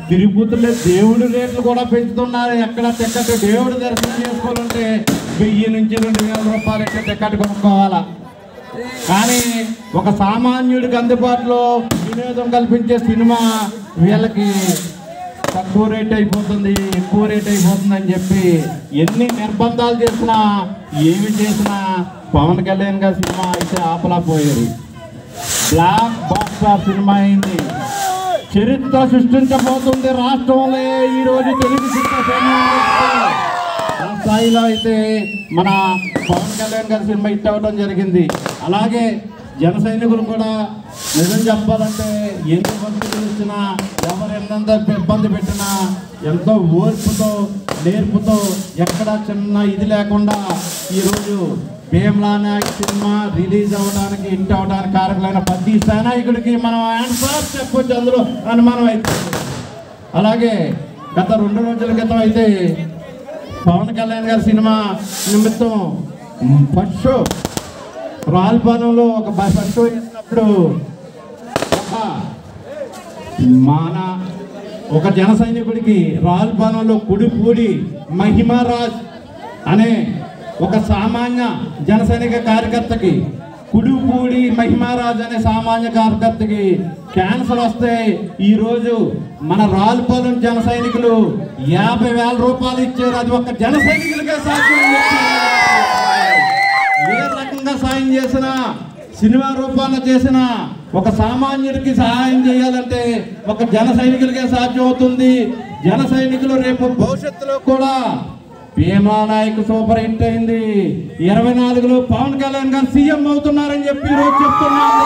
తిరుపతిలో దేవుడి రేట్లు కూడా పెంచుతున్నారు. ఎక్కడ టికెట్ దేవుడి దర్శనం చేసుకోవాలంటే 1000 నుంచి 2000 రూపాయలు ఎక్కడ టికెట్ కొనుక్కోవాలా. కానీ ఒక సామాన్యుడికి అందుబాటులో వినోదం కల్పించే సినిమా వీళ్ళకి తక్కువ రేట్ అయిపోతుంది, ఎక్కువ రేట్ అయిపోతుంది అని చెప్పి ఎన్ని నిర్బంధాలు చేసినా ఏమి చేసినా పవన్ కళ్యాణ్ గారి సినిమా అయితే ఆపలేకపోయారు. బ్లాక్ బాస్టర్ సినిమా అయింది, చరిత్ర సృష్టించబోతుంది రాష్ట్రంలో. ఈరోజు తెలుగు స్థాయిలో అయితే మన పవన్ కళ్యాణ్ గారి సినిమా హిట్ అవ్వడం జరిగింది. అలాగే జన సైనికులు కూడా నిజం చెప్పాలంటే ఎన్ని భక్తులు ఇచ్చినా ఎవరు ఎంత ఇబ్బంది పెట్టినా ఎంతో ఓర్పుతో నేర్పుతో ఎక్కడ చిన్న ఇది లేకుండా ఈరోజు భీమ్లా నాయక్ సినిమా రిలీజ్ అవ్వడానికి హిట్ అవ్వడానికి కారకులైన ప్రతి సైనికుడికి మనం ఆన్సర్ చెప్పొచ్చు, అందులో అనుమానం అయితే. అలాగే గత 2 రోజుల క్రితం అయితే పవన్ కళ్యాణ్ గారి సినిమా నిమిత్తం ఫస్ట్ షో రాల్పాలెంలో ఒక ఫస్ట్ షో చేసినప్పుడు ఒక జన సైనికుడికి రాల్పాలెంలో కుడిపూడి మహిమరాజ్ అనే ఒక సామాన్య జన సైనిక కార్యకర్తకి, కుడిపూడి మహిమరాజ్ అనే సామాన్య కార్యకర్తకి క్యాన్సర్ వస్తే ఈరోజు మన రాల్పాలెం జన సైనికులు 50,000 రూపాయలు ఇచ్చారు. అది ఒక జన సైనికులకే సాధ్యం. ఏ రకంగా సాయం చేసినా, సినిమా రూపాన చేసిన ఒక సామాన్యుడికి సహాయం చేయాలంటే ఒక జన సైనికులకే సాధ్యం అవుతుంది. జన సైనికులు రేపు భవిష్యత్తులో కూడా భీమ్లా నాయక్ సూపర్ హిట్ అయింది. 24లో పవన్ కళ్యాణ్ గారు సీఎం అవుతున్నారని చెప్పి ఈరోజు చెప్తున్నారు.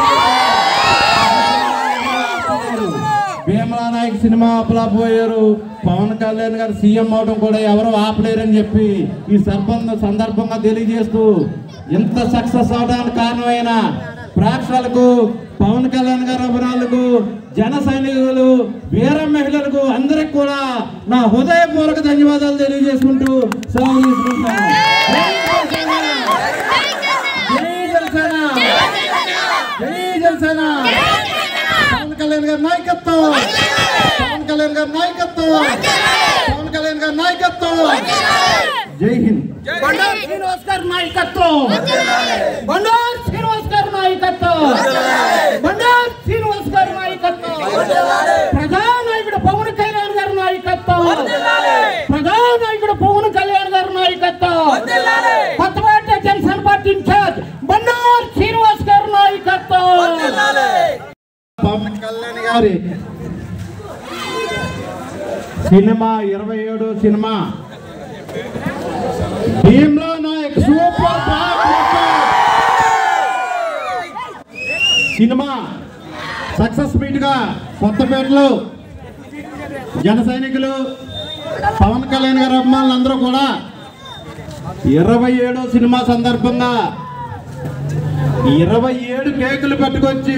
భీమ్లా నాయక్ సినిమా ఆపలేకపోయారు, పవన్ కళ్యాణ్ గారు సీఎం అవడం కూడా ఎవరు ఆపలేరని చెప్పి ఈ సందర్భంగా తెలియజేస్తూ ఇంత సక్సెస్ అవడానికి కారణమైన ప్రేక్షకులకు, పవన్ కళ్యాణ్ గారి అభిమానులకు, జన సైనికులు, వీర మహిళలకు అందరికి కూడా నా హృదయపూర్వక ధన్యవాదాలు తెలియజేసుకుంటూ సెలవు తీసుకుంటాను. పవన్ కళ్యాణ్ గారి నాయకత్వం, పవన్ కళ్యాణ్ గారి నాయకత్వం, పవన్ కళ్యాణ్ గారి నాయకత్వం. జై హింద్. బండారు శ్రీనివాస్ గారి నాయకత్వం, బండారు శ్రీనివాస్ గారి నాయకత్వం, బండారు శ్రీనివాస్ గారి నాయకత్వం, ప్రధానాయకుడు పవన్ కళ్యాణ్ గారి నాయకత్వం, ప్రధానాయకుడు పవన్ కళ్యాణ్ గారి నాయకత్వం, కొత్తపేట జనసేన పార్టీ ఇన్ఛార్జ్ బండారు శ్రీనివాస్ గారి నాయకత్వం. పవన్ కళ్యాణ్ గారి సినిమా 27వ cinema Bheemla Nayak super cinema success meet గా కొత్తపేటలో జన సైనికులు, పవన్ కళ్యాణ్ గారి అభిమానులు అందరూ కూడా 27వ సినిమా సందర్భంగా 27 కేకులు పట్టుకొచ్చి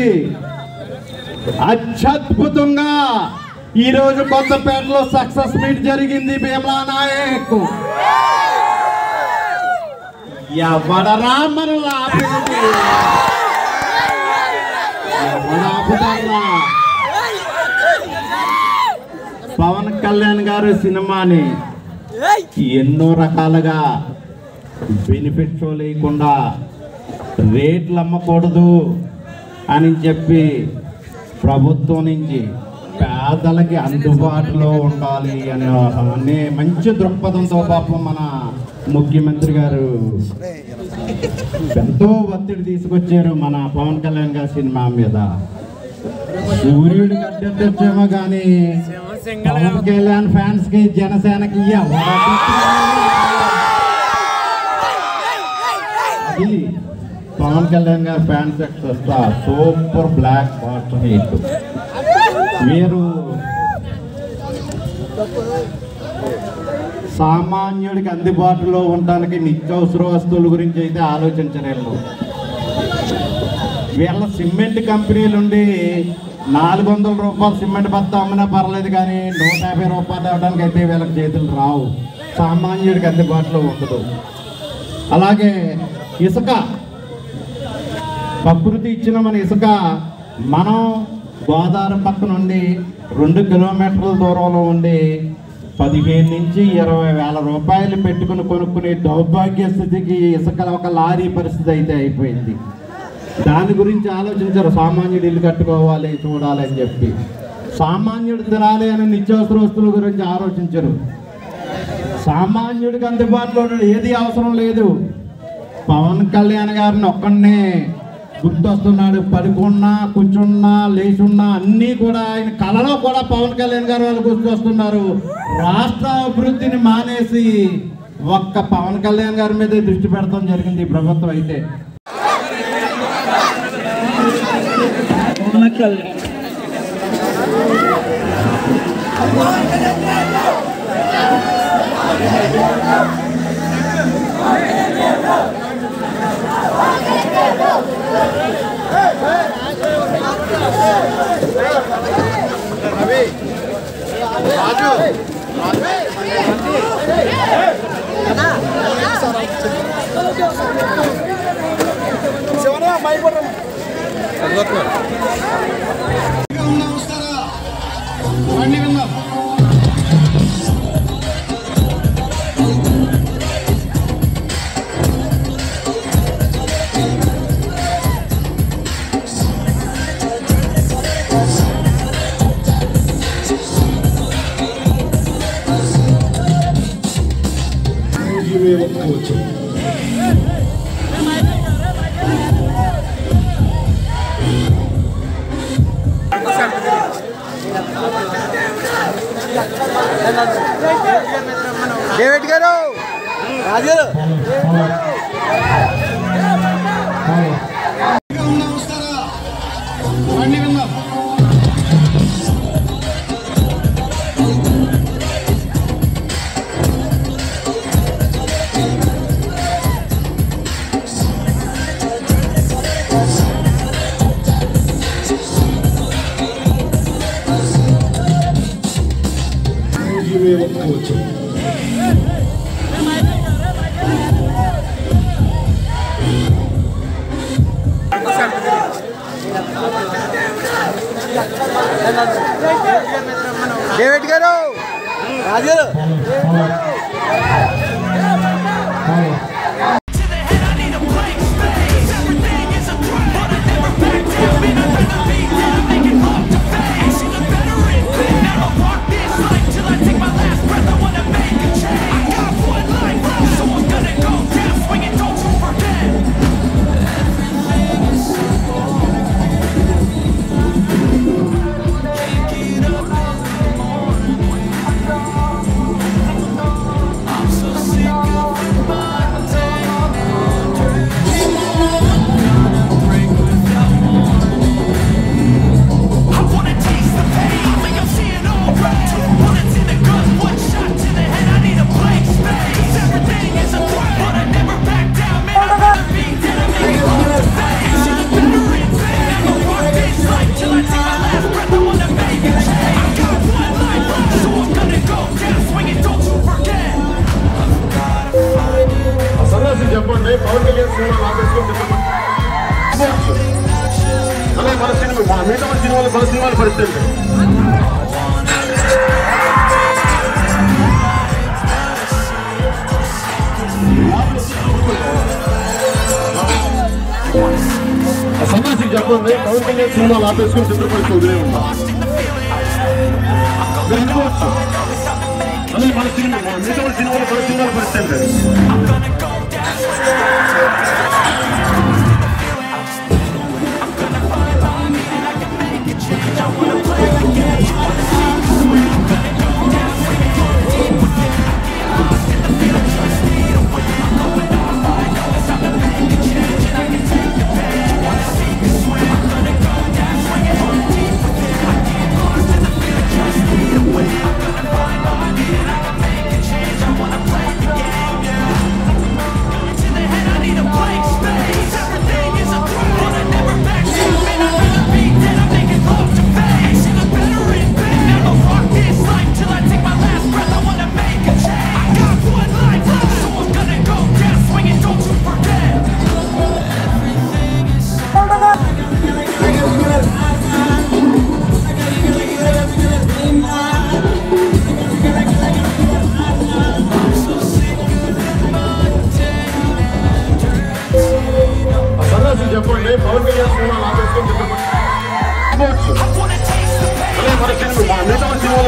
అత్యద్భుతంగా ఈరోజు కొత్తపేటలో సక్సెస్ మీట్ జరిగింది. భీమ్లా నాయక్ ఎవడరా మనల్ని ఆపేది, ఎవడాపుతారా? పవన్ కళ్యాణ్ గారు సినిమాని ఎన్నో రకాలుగా బెనిఫిట్ షో లేకుండా రేట్లు అమ్మకూడదు అని చెప్పి ప్రభుత్వం నుంచి పేదలకి అందుబాటులో ఉండాలి అనే మంచి దృక్పథంతో పాపం మన ముఖ్యమంత్రి గారు ఎంతో ఒత్తిడి తీసుకొచ్చారు మన పవన్ కళ్యాణ్ గారి సినిమా మీద. సూర్యుడికి అడ్డొచ్చేమో కానీ పవన్ కళ్యాణ్ ఫ్యాన్స్ కి, జనసేనకి అది పవన్ కళ్యాణ్ గారి fans super blockbuster hit. మీరు సామాన్యుడికి అందుబాటులో ఉండడానికి నిత్యావసర వస్తువుల గురించి అయితే ఆలోచించలేము. వీళ్ళ సిమెంట్ కంపెనీలు ఉండి 400 రూపాయలు సిమెంట్ బత్త అమ్మినా పర్లేదు, కానీ 150 రూపాయలు ఇవ్వడానికి అయితే వీళ్ళకి చేతులు రావు. సామాన్యుడికి అందుబాటులో ఉండదు. అలాగే ఇసుక, ప్రకృతి ఇచ్చిన మన ఇసుక మనం గోదావరి పక్క నుండి 2 కిలోమీటర్ల దూరంలో ఉండి 15 నుంచి 20 వేల రూపాయలు పెట్టుకుని కొనుక్కునే దౌర్భాగ్య స్థితికి ఇసుక ఒక లారీ పరిస్థితి అయితే అయిపోయింది. దాని గురించి ఆలోచించారు. సామాన్యుడు ఇల్లు కట్టుకోవాలి, చూడాలి అని చెప్పి. సామాన్యుడు తినాలి అని నిత్యావసర వస్తువుల గురించి ఆలోచించరు. సామాన్యుడికి అందుబాటులో ఏది అవసరం లేదు. పవన్ కళ్యాణ్ గారిని ఒక్కడనే గుర్తొస్తున్నాడు. పడుకున్నా, కూర్చున్నా, లేచున్నా అన్నీ కూడా ఆయన కళలో కూడా పవన్ కళ్యాణ్ గారు వాళ్ళు గుర్తొస్తున్నారు. రాష్ట్ర అభివృద్ధిని మానేసి ఒక్క పవన్ కళ్యాణ్ గారి మీదే దృష్టి పెడతాం జరిగింది ఈ ప్రభుత్వం అయితే. పవన్ కళ్యాణ్ डेविड गारू राजू डेविड गारू राजू సన్నాసి చెప్పండి పవన్ కళ్యాణ్ సినిమాలు ఆపేసుకుని చిత్రపరిచి వదిలే ఉంటాం. అదే మన సినిమా మిగతా సినిమాలు పలు సినిమాలు పరిస్థితి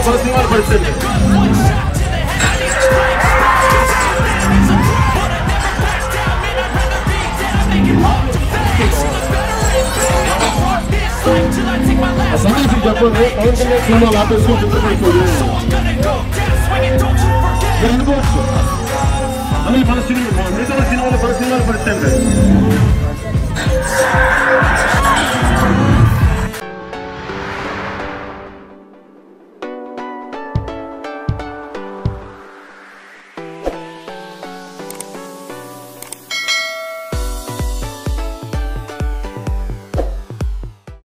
సినిమాలు పరిస్థితి సన్యాసి చెప్పండి పవన్ కళ్యాణ్ సినిమాలు ఆపేసుకుని చిత్రపరిస్థితి మీరు అనుకోవచ్చు అని మన సినిమా మిగతా సినిమాలు పరిస్థితి